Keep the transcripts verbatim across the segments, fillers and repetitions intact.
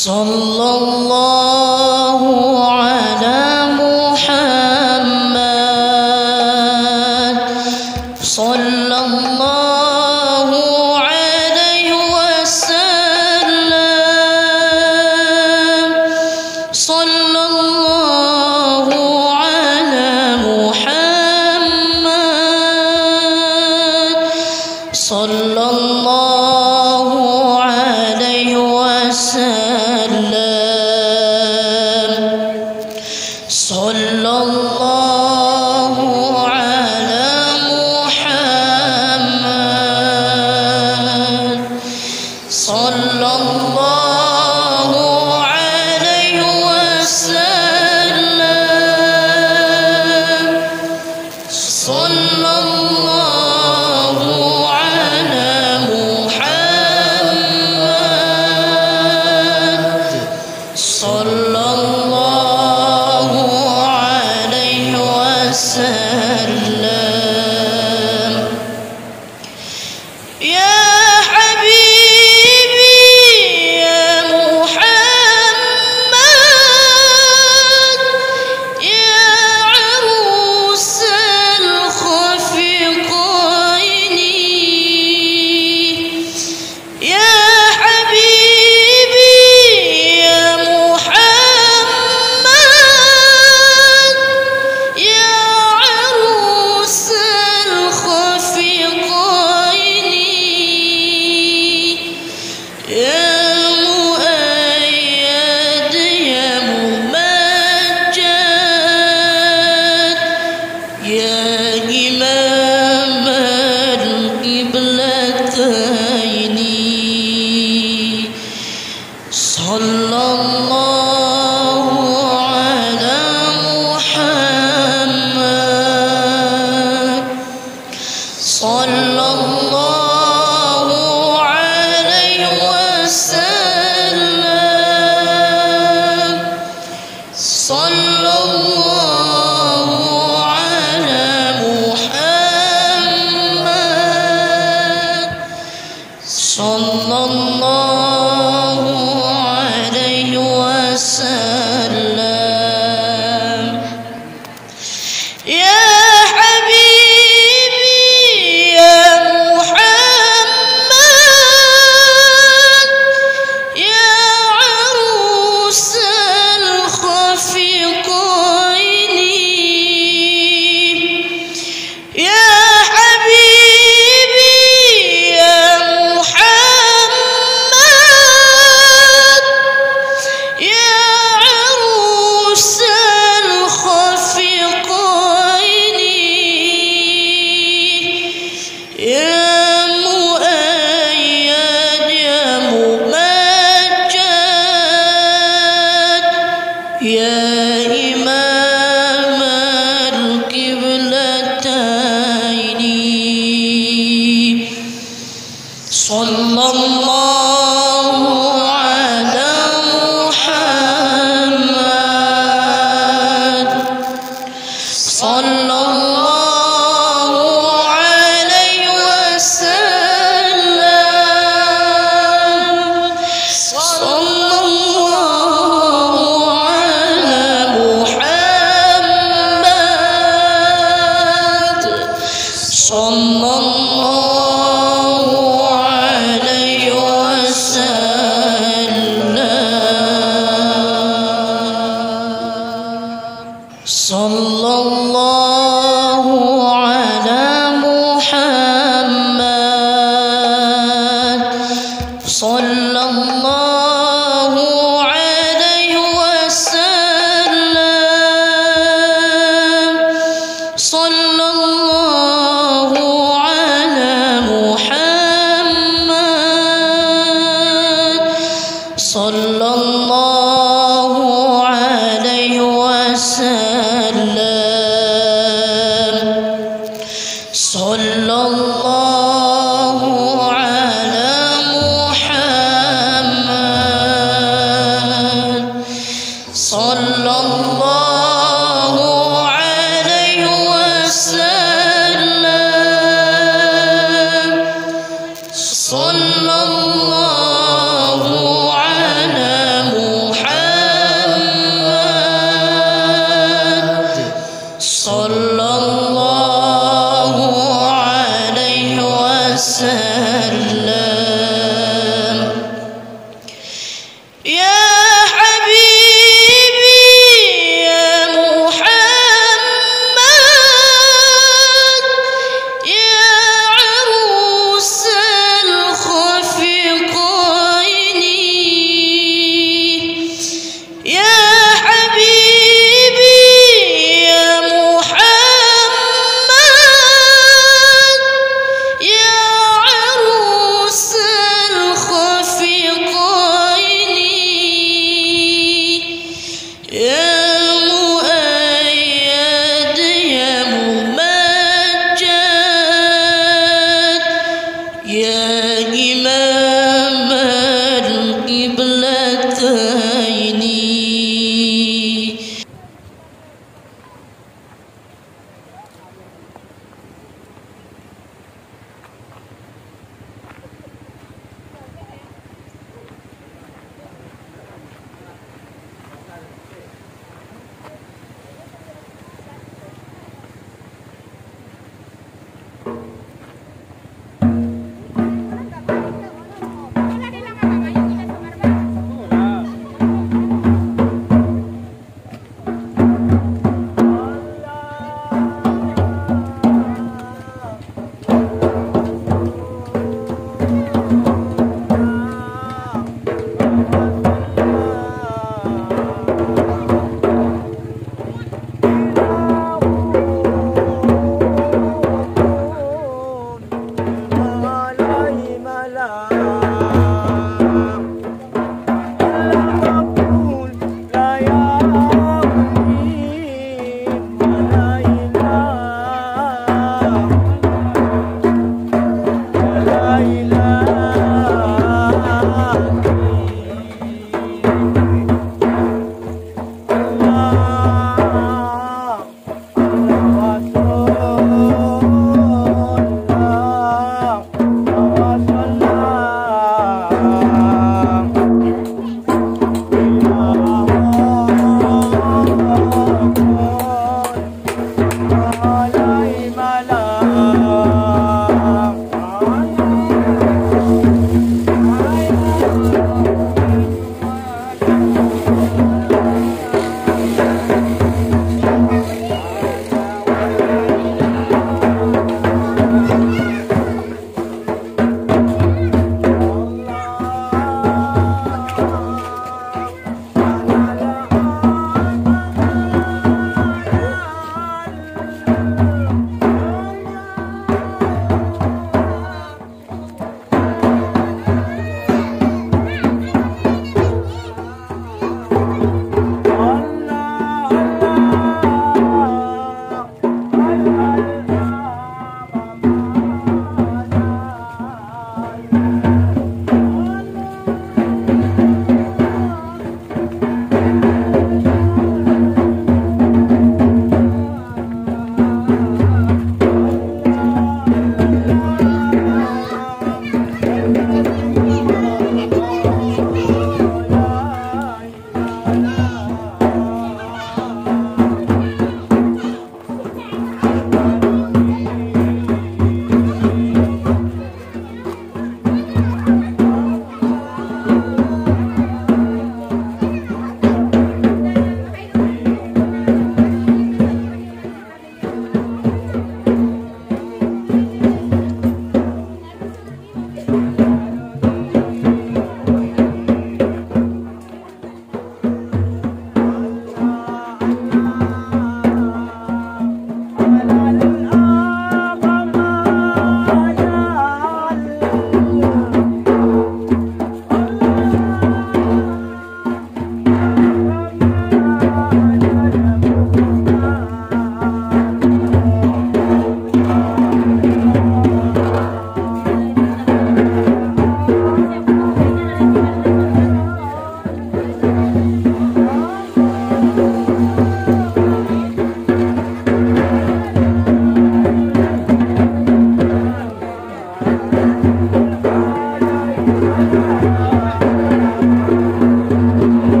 sallallahu ala Muhammad sallallahu alaihi wasallam sallallahu ala Muhammad sallallahu alaihi wasallam sallallahu ala Muhammad sallallahu alaihi wasallam sallallahu ala Muhammad sallallahu alaihi wasallam. Ya habibi ya Muhammad ya arusal khafiqaini ya habibi ya Muhammad ya arusal khafiqaini ya muayyad ya mumajjad ya imam al-qiblataini sallallahu ala Muhammad sallallahu alaihi wasallam sallallahu ala Muhammad sallallahu alaihi wasallam. Ya habibi ya Muhammad ya arusal khafiqaini ya habibi ya Muhammad ya arusal khafiqaini ya muayyad ya mumajjad ya imam al-qiblataini sallallahu ala Muhammad sallallahu alaihi wasallam sallallahu ala Muhammad sallallahu alaihi wasallam sallallahu ala Muhammad sallallahu alaihi wasallam sallallahu ala Muhammad sallallahu alaihi wasallam sallallahu ala Muhammad sallallahu alaihi wasallam sallallahu ala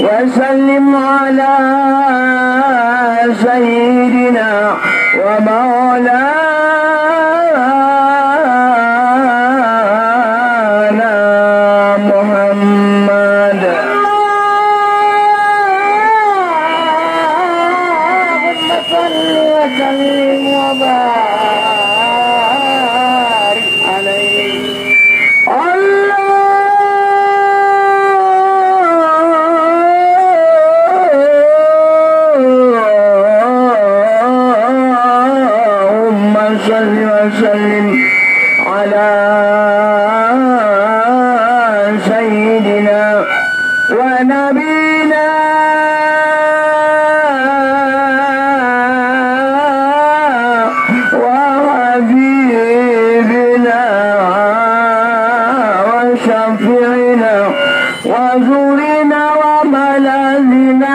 وسلم على سيدنا ومولانا محمد اللهم صل وسلم وبارك عليه اللهم صل وسلم على سيدنا ونبينا وحبيبنا وشفيعنا وزورنا وملاذنا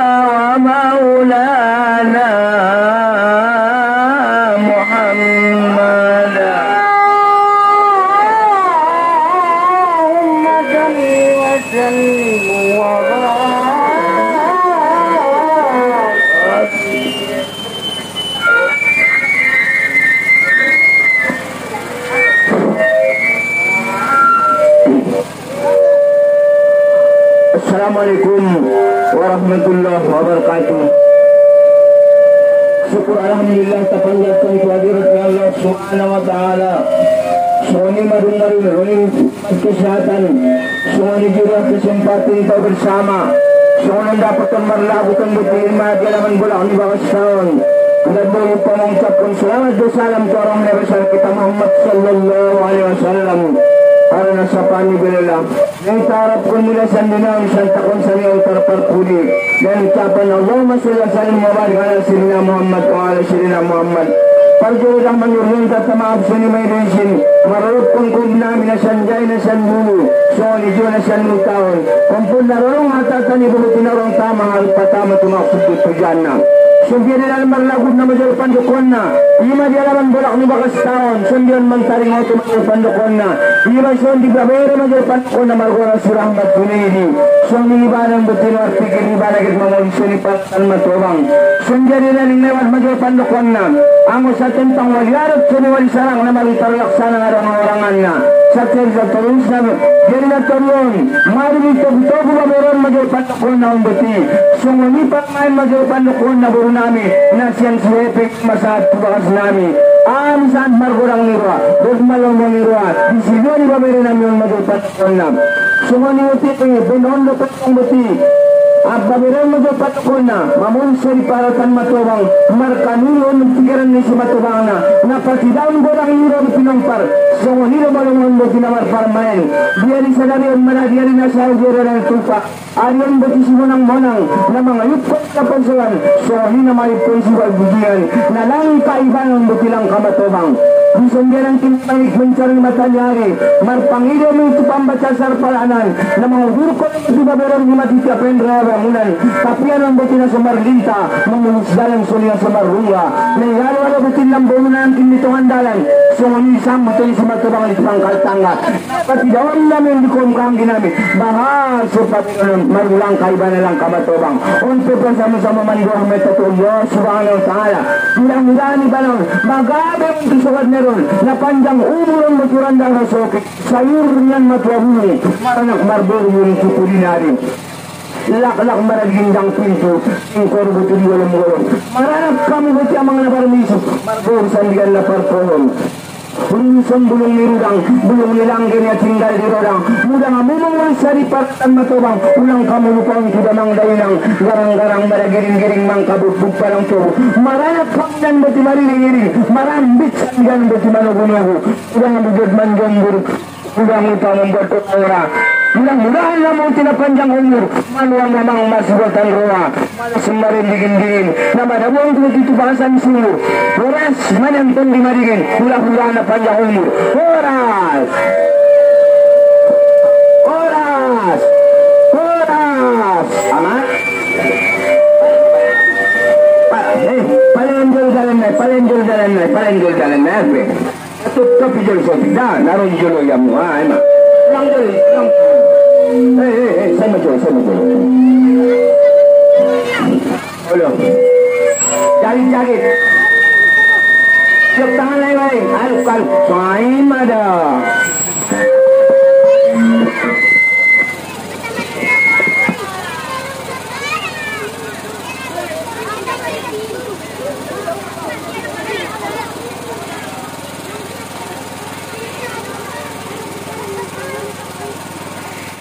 ومولانا محمد اللهم صل وسلم وبارك Assalamualaikum warahmatullahi wabarakatuh. Syukur alhamdulillah terpanjatkan kehadirat Allah Subhanahu wa taala. Semua marun-marun ronin kesehatan, semua juga kesempatan kita bersama. Semua dapatkan berlakukan berterima di halaman bulan di bawah setahun. Dan lupa mengucapkan selamat dan salam ke orang Nabi besar kita Muhammad sallallahu alaihi wasallam. Karena sapani belilah yang tarapkan milasan dinam santakon sami utar perpudi dan ucapan Allahumma salli wa sallim wa barik ala sayyidina Muhammad wa ala sayyidina Muhammad. Parjulah menyuruhkan kata maaf sini medicin marupkan kubna minasan jai nasan bulu soal ijo nasan tahun kumpul narong atatan ibu tinarong tama hal pertama tu maksud itu jannah. Sembilan dalam berlagu nama jual pandukonna, lima di halaman bolak ni bakas tahun, sembilan mentaring auto jual pandukonna, lima soal di babere jual pandukonna margona surah matuni, suami ibadah betul arti kini ibadah kita mau sini pasal matobang, sembilan dalam lewat jual pandukonna, angus tentang waliarat sini wali sarang nama litar laksana orang-orangannya, sakit terus nama jadi turun, mari kita betul baberan jual pandukonna umbeti, semua ni pemain jual pandukonna nami nasian suepek masaat tugas nami am san margorang nirwa dos malong nirwa di sini ni babere nami on majul patkonna semua ni uti benon do petong beti ab babere majul patkonna mamun seri paratan matobang markanulon pikiran ni si matobangna na patidaun gorang nirwa pinompar semua ni balong on tinamar parmain dia di sadari on mana dia di nasa jero dan tupa arian beti simonang monang na mangayup ko kapansuan so na may ponsibal bugian na lang kaibanon butilang kamatobang Bisondiran kintaig mencari matanyari marpangide mo ito pambaca sarpalanan na mga hurko ng tubaberang ni matitya pendra bangunan tapi anong buti na sumarlinta mangumusdalang suliang sumarunga na ihalo-halo butin ng bangunan kinito handalan sumanisang buti ni sumatubang ito pang kaltanga pati dawan namin di kumkang ginamit bahal surpati nun marulang kaiba na lang kamatubang unto pa sama-sama manigong metatuyo subhanahu wa ta'ala bilang-bilang ni balon magabi ang kisawad na na panjang umur ang maturanda ng soke sayur niyan matuabuni maranak marbor yung supulinari lak-lak maragindang pinto yung korbo tuli walang walang maranak kami buti ang mga nabarmiso marbor sandigan na parpohon Urusan bulung nirudang, bulung nilangin ya tinggal di rodang. Mudah ngomong sari partan matobang, ulang kamu lupang sudah mangdainang, garang-garang maragiring-giring mangkabut-but palang tubuh. Maranak kamdan beti mariring-giring, marambit sandigan beti manogunuhu. Udah ngabujud manjombur, udah ngupa membuat orang. Mudah-mudahan namun tidak panjang umur manuang memang masih buatan roa malah semarin dingin-dingin nama dabuang itu bahasan sungguh horas menentun dimadigin mudah-mudahan panjang umur horas horas horas amat eh palenjol jalan naik palenjol jalan naik palenjol jalan naik tutup tapi jol sopi dah naruh jolo yang muah emang lang jol lang Eh, eh, eh, saya maju, saya maju.